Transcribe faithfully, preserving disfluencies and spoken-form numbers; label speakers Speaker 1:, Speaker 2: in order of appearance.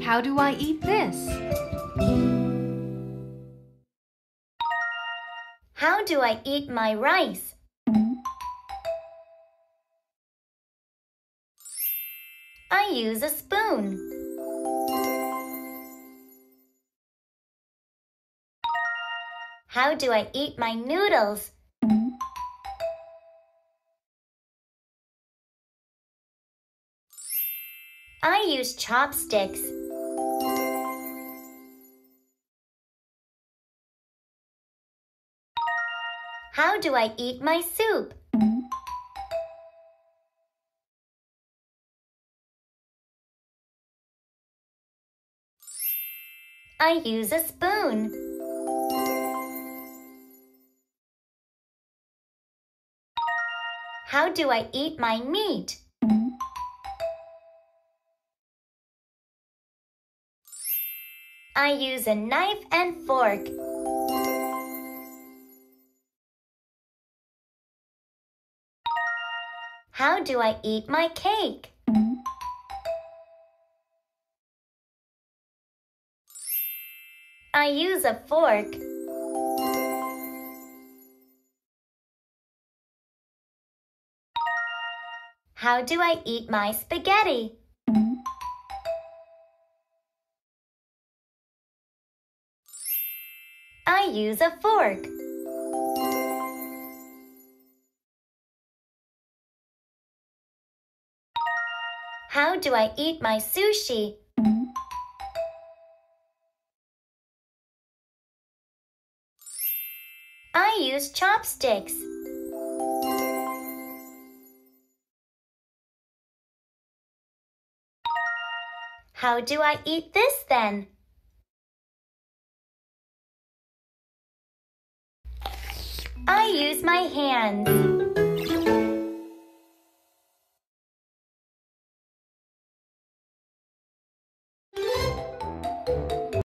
Speaker 1: How do I eat this?
Speaker 2: How do I eat my rice? I use a spoon. How do I eat my noodles? I use chopsticks. How do I eat my soup? I use a spoon. How do I eat my meat? I use a knife and fork. How do I eat my cake? I use a fork. How do I eat my spaghetti? I use a fork. How do I eat my sushi? I use chopsticks. How do I eat this then? I use my hands.